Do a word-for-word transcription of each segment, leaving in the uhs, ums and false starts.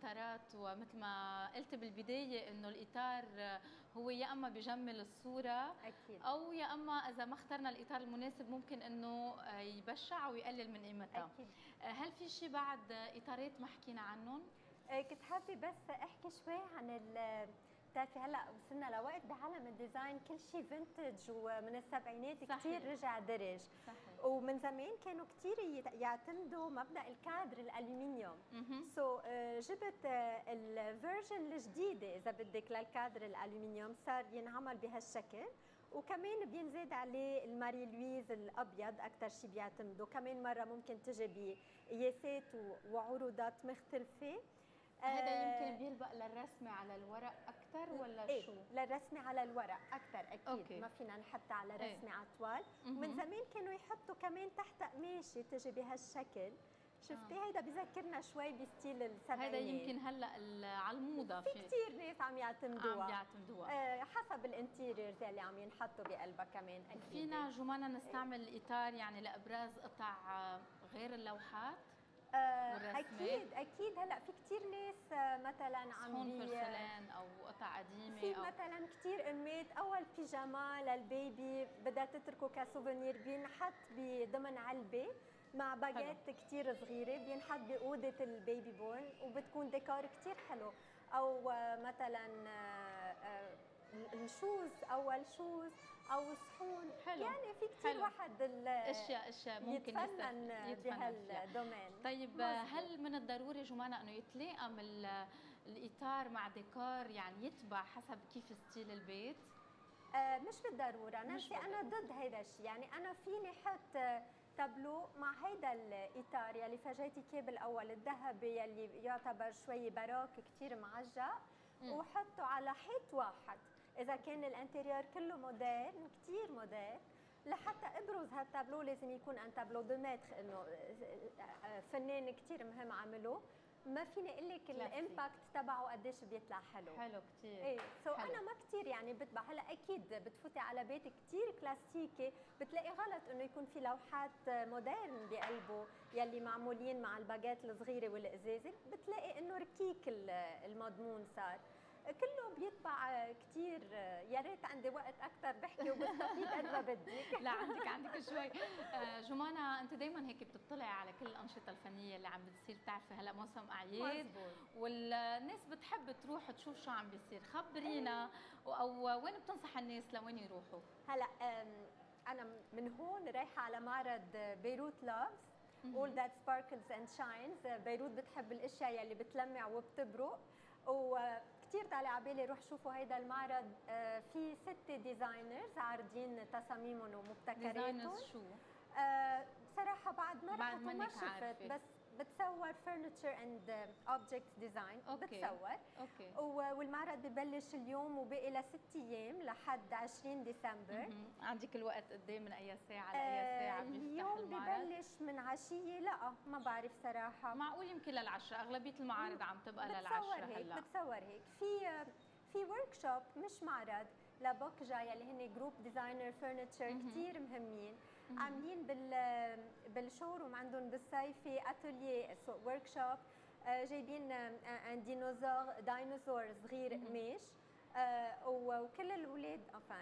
الاطارات، ومثل ما قلت بالبدايه انه الاطار هو يا اما بجمل الصوره اكيد، او يا اما اذا ما اخترنا الاطار المناسب ممكن انه يبشع ويقلل من قيمتها. اكيد. هل في شيء بعد اطارات ما حكينا عنهم؟ كنت حابه بس احكي شوي عن ال بتعرفي هلا وصلنا لوقت بعالم الديزاين كل شيء فينتج، ومن السبعينات كثير رجع درج. صحيح. ومن زمان كانوا كثير يعتمدوا مبدا الكادر الالومنيوم. سو so, جبت الفيرجن الجديده اذا بدك للكادر الالومنيوم، صار ينعمل بهالشكل، وكمان بينزاد عليه الماري لويز الابيض اكثر شيء بيعتمدوا. كمان مره ممكن تجي بقياسات وعروضات مختلفه. هذا يمكن بيلبق للرسمه على الورق اكثر ولا إيه؟ شو؟ للرسمه على الورق اكثر اكيد. أوكي. ما فينا نحطها على رسمه إيه؟ على طوال. ومن زمان كانوا يحطوا كمان تحت قماشه تجي بهالشكل. شفتي آه. هيدا بذكرنا شوي بستيل السبعينات. هذا يمكن هلا على الموضه، في كثير ناس عم يعتمدوها عم يعتمدوها آه حسب الانتيريورز اللي عم ينحطوا بقلبها كمان. اكيد فينا جمانة نستعمل الاطار يعني لابراز قطع غير اللوحات؟ آه اكيد اكيد. هلا في كثير ناس مثلا عم صحون بورسلان او قطع قديمه، في مثلا كثير امات اول بيجاما للبيبي بدها تتركه كسوفينير بينحط ضمن علبه مع باجيت كثير صغيره، بينحط باوضه البيبي بورن وبتكون ديكور كثير حلو. او مثلا الشوز، اول شوز او صحون. حلو. يعني في كثير واحد اشياء اشياء ممكن يتفنن بهالدومين. طيب مزبوط. هل من الضروري جمانة انه يتلائم الاطار مع ديكور يعني يتبع حسب كيف ستيل البيت؟ آه مش بالضروره نانسي، انا ضد هيدا الشيء. يعني انا فيني احط تابلو مع هيدا الاطار يلي فرجيتك اياه بالاول الذهبي يلي يعتبر شوي باروك كثير معجق، وحطه على حيط واحد. اذا كان الانتيريور كله مودرن كثير مودرن، لحتى ابرز هالتابلو لازم يكون ان تابلو دو متر، انه فنان كثير مهم عمله. ما فيني اقول لك الامباكت تبعه قديش بيطلع حلو. حلو كثير. ايه سو so انا ما كثير يعني بتبع. هلا اكيد بتفوتي على بيت كثير كلاسيكي بتلاقي غلط انه يكون في لوحات مودرن بقلبه يلي معمولين مع الباجات الصغيره والازازه، بتلاقي انه ركيك المضمون صار. كله بيتبع كثير. يا ريت عندي وقت اكثر بحكي وبستفيد قد ما بدك. لا عندك عندك شوي. جمانة انت دايما هيك بتطلعي على كل الانشطه الفنيه اللي عم بتصير، بتعرفي هلا موسم اعياد والناس بتحب تروح تشوف شو عم بيصير، خبرينا او وين بتنصح الناس لوين يروحوا؟ هلا انا من هون رايحه على معرض بيروت لافز All That Sparkles and Shines. بيروت بتحب الاشياء يلي بتلمع وبتبرق، وكثير طالع على بالي روح شوفوا هيدا المعرض. في ست ديزاينرز عارضين تصاميمهم ومبتكراتهم. ديزاينرز شو؟ أه بصراحه بعد ما رحت وما شفت عارفة. بس بتصور furniture and object design. أوكي. بتصور أوكي. والمعرض ببلش اليوم وباقي لست ايام لحد عشرين ديسمبر. عندك الوقت قد ايه؟ من اي ساعه لاي ساعه بيفتح اليوم المعرض؟ ببلش من عشيه. لا ما بعرف صراحه. معقول يمكن للعشره، اغلبيه المعارض عم تبقى للعشره هيك هلا. بتصور هيك في في ورك شوب مش معرض لبوكجا يلي هن جروب ديزاينر فرنتشر كثير مهمين، عاملين بال بالشوروم عندهم بالصيفي اتوليي ورك شوب، جايبين ان ديناصور ديناصور صغير قماش، وكل الاولاد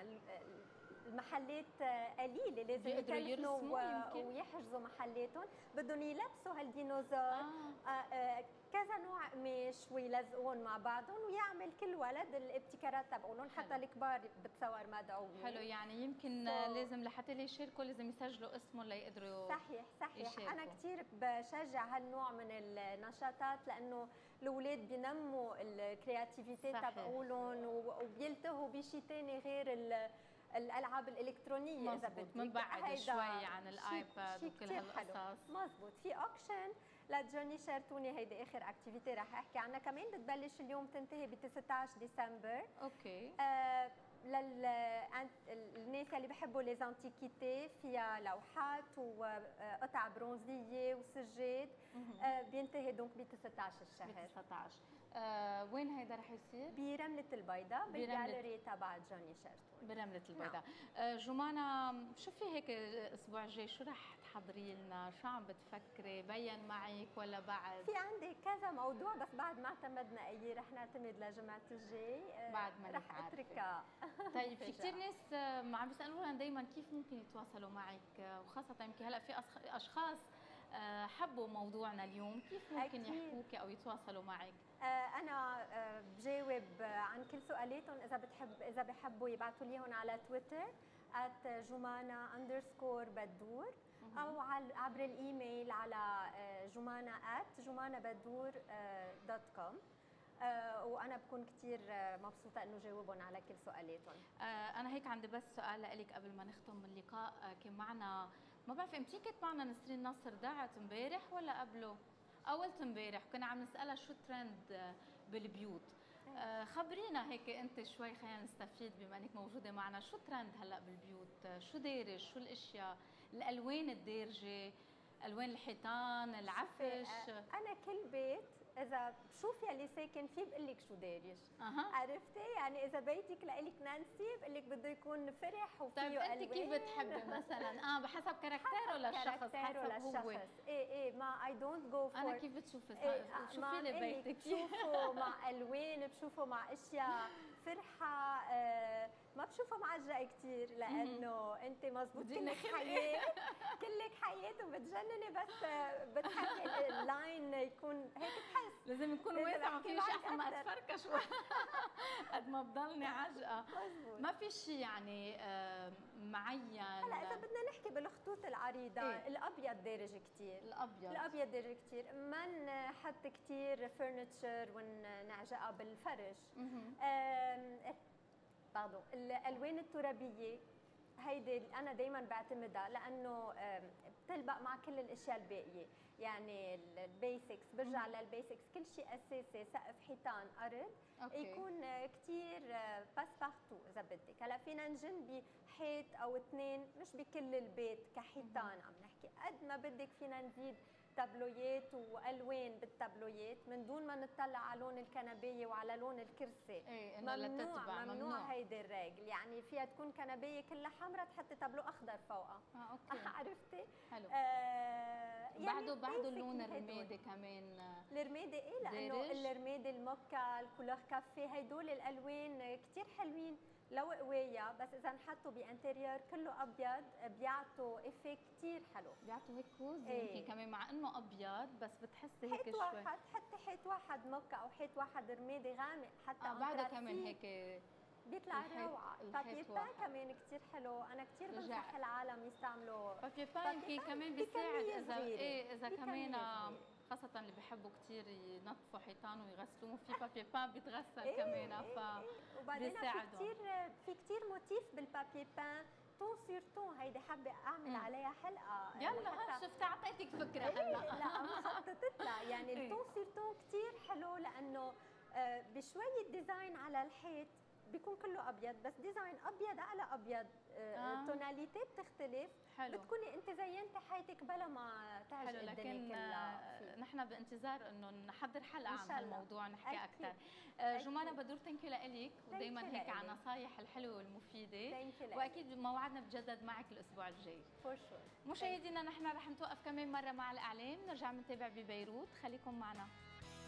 المحلات قليله لازم يكلفوا ويحجزوا محلاتهم، بدهم يلبسوا هالديناصور آه. آه كذا نوع قماش ويلزقون مع بعضهم، ويعمل كل ولد الابتكارات تبعولهم. حتى الكبار بتصور مدعوين. حلو. يعني يمكن so لازم لحتى يشاركوا لازم يسجلوا اسمهم ليقدروا. صحيح صحيح يشاركوا. انا كثير بشجع هالنوع من النشاطات لانه الاولاد بينموا الكرياتيفيتي تبعولهم وبيلتهوا بشيء ثاني غير الالعاب الالكترونيه. اذا بدك بنبعد شوي عن الايباد وكل هالقصص. مزبوط. في اوكشن لجوني شارتوني، هيدي اخر اكتيفيتي رح احكي عنها كمان، بتبلش اليوم تنتهي ب تسعة عشر ديسمبر. اوكي. آه للناس اللي بحبوا لي زانتيكيتي، فيها لوحات وقطع برونزيه وسجاد. آه بينتهي دونك ب تسعة عشر الشهر. تسعة عشر. آه وين هيدا رح يصير؟ برملة البيضاء بالجاليري تبع جوني شيراتون برملة البيضاء. نعم. آه جمانة، شو في هيك الاسبوع الجاي، شو رح تحضري لنا؟ شو عم بتفكري؟ بين معك ولا بعد؟ في عندي كذا موضوع بس بعد ما اعتمدنا اي رح نعتمد لجمعة الجاي. بعد ما رح اتركها. طيب في كثير ناس عم بيسالونا دائما كيف ممكن يتواصلوا معك، وخاصة يمكن هلا في اشخاص حبوا موضوعنا اليوم، كيف ممكن يحكوك او يتواصلوا معك؟ انا بجاوب عن كل سؤالاتهم اذا بتحب اذا بحبوا يبعثوا لي هون على تويتر at جمانة اندرسكور بدور، او عبر الايميل على جمانة at جمانة بدور دوت كوم. آه وانا بكون كثير مبسوطه انه جاوبهم على كل سؤالاتهم. آه انا هيك عندي بس سؤال لك قبل ما نختم اللقاء. آه كان معنا، ما بعرف امتى كانت معنا نسرين نصر، دعت امبارح ولا قبله؟ اولت امبارح، كنا عم نسالها شو الترند بالبيوت. آه خبرينا هيك انت شوي، خلينا نستفيد بما انك موجوده معنا، شو الترند هلا بالبيوت؟ شو دارج؟ شو الاشياء؟ الالوان الدارجه، الوان الحيطان، العفش. انا كل بيت اذا بشوف يلي ساكن فيه بقول لك شو دارج. أه. عرفتي؟ يعني اذا بيتك لإلك نانسي بقول لك بده يكون فرح وفيه طيب الوان. انت كيف بتحبي مثلا؟ اه بحسب كاركتيره للشخص، حسب هو. ايه ايه ما اي دونت جو فور. انا كيف بتشوفي؟ إيه شوفي لي بيتك. بشوفه مع الوان، بشوفه مع اشياء فرحه. آه ما بشوفه معجقه كثير لانه انت مزبوط كلك حياه كلك حياه وبتجنني، بس بتحبي اللاين يكون هيك تحس لازم يكون واسع، ما فيش احسن ما اتفركش قد ما بضلني عجقه. ما في شيء يعني معين. هلا اذا بدنا نحكي بالخطوط العريضه، إيه؟ الابيض دارج كثير. الابيض الابيض دارج كثير، ما نحط كثير فرنتشر ونعجقها بالفرش. باردون. الالوان الترابيه هيدي انا دائما بعتمدها لانه بتلبق مع كل الاشياء الباقيه، يعني البيسكس برجع للبيسكس، كل شيء اساسي، سقف، حيطان، ارض، أوكي. يكون كثير باس بارتو اذا بدك. هلا فينا نجن بحيط او اثنين، مش بكل البيت كحيطان عم نحكي، قد ما بدك فينا نزيد تابلويات والوان بالتابلويات من دون ما نطلع على لون الكنبايه وعلى لون الكرسي. ايه ممنوع ممنوع, ممنوع هيدي الرجل. يعني فيها تكون كنبايه كلها حمراء تحطي تابلو اخضر فوقها. اه اوكي عرفتي؟ حلو. آه يعني بعده بعده اللون الرمادي كمان. الرمادي ايه لانه الرمادي، الموكا، الكولور كافيه، هدول الالوان كثير حلوين لو قوايه، بس اذا نحطوا بانتيريور كله ابيض بيعطوا افيه كثير حلو، بيعطوا هيك كوزي. يمكن إيه؟ كمان مع انه ابيض بس بتحسي هيك شوي. حيط واحد، حتى حيط واحد موكا او حيط واحد رمادي غامق حتى آه بعده كمان هيك بيطلع روعه. بابي بان كمان كثير حلو، انا كثير بنصح العالم يستعملوا بابي بان. يمكن كمان بيساعد اذا ايه اذا كمان خاصة اللي بيحبوا كثير ينظفوا حيطان ويغسلوهم، في بابي بان بيتغسل إيه كمان. ف وبعدين في كثير في كثير موتيف بالبابي بان، تون سير تون. هيدي حابه اعمل عليها حلقه. يلا شفت اعطيتك فكره هلا. لا انا خططت لها. يعني التون سير تون كثير حلو لانه بشويه ديزاين على الحيط بيكون كله ابيض، بس ديزاين ابيض على ابيض. آه. توناليتي بتختلف. حلو. بتكوني انت زينتي حياتك بلا ما تعجقي الدنيا كلها. نحن بانتظار انه نحضر حلقه عن هالموضوع نحكي اكثر. آه جمانة بدور ثانك يو لك، ودائما هيك على النصائح الحلوه والمفيده، واكيد موعدنا بجدد معك الاسبوع الجاي. فور شور. مشاهدينا نحن رح نتوقف كمان مره مع الاعلام، نرجع بنتابع ببيروت، خليكم معنا.